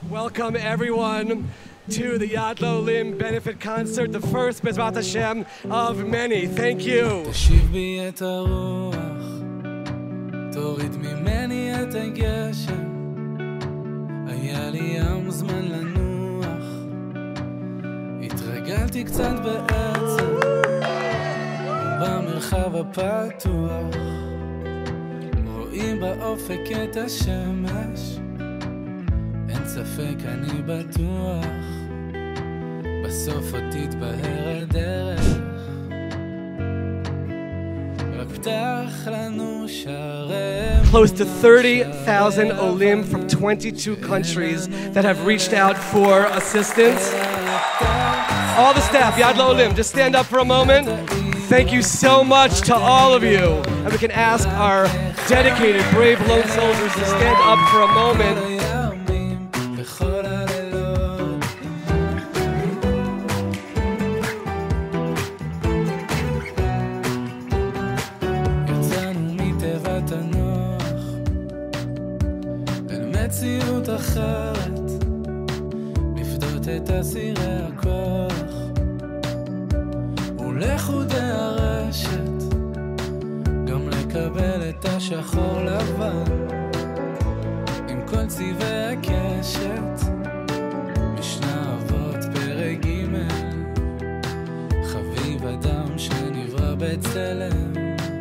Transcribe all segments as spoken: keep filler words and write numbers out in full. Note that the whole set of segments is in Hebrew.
Welcome everyone to the Yad L'Olim benefit concert, the first Bezrat Hashem of many. Thank you. תשיב בי את הרוח, תוריד ממני את הגשם, היה לי ים זמן לנוח, התרגלתי קצת בעצם, במרחב הפתוח, רואים באופק את השמש, אין ספק אני בטוח, בסוף עוד תתבהר הדרך, רק פתח לנו שערי. Close to thirty thousand Olim from twenty-two countries that have reached out for assistance. All the staff, Yad L'Olim, just stand up for a moment. Thank you so much to all of you. And we can ask our dedicated, brave lone soldiers to stand up for a moment. מציאות אחרת, לפדות את אסירי הכוח ולחודי הרשת, גם לקבל את השחור לבן עם כל צבעי הקשת. משנה אבות פרק ג', חביב אדם שנברא בצלם,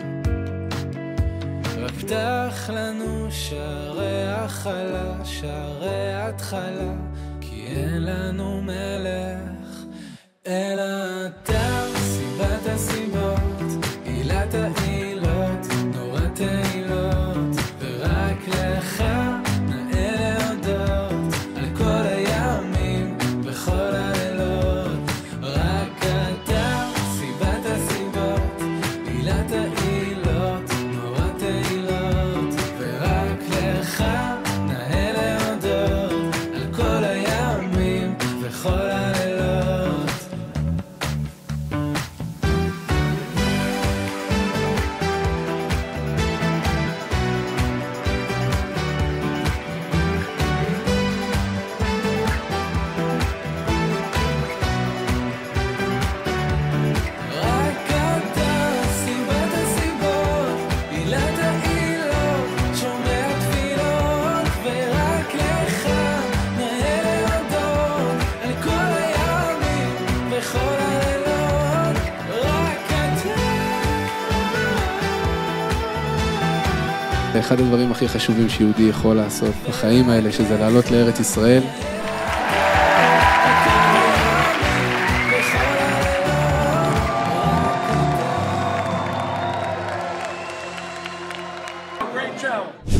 רק פתח לנו שערי החלה, שערי התחלה, כי אין לנו מלך אלא אתה. סיבת הסיבות, עילת העילות, נורת העילות, ורק לך נאה להודות על כל הימים וכל הלילות. רק אתה, סיבת הסיבות, עילת העילות, נורת העילות, ורק לך נאה להודות על כל הימים וכל הלילות. רק אתה, סיבת הסיבות, עילת העילות, שומע תפילות, ורק לך נאה להודות על כל הימים וכל הלילות. רק אתה. אחד הדברים הכי חשובים שיהודי יכול לעשות בחיים האלה, שזה לעלות לארץ ישראל. Great job.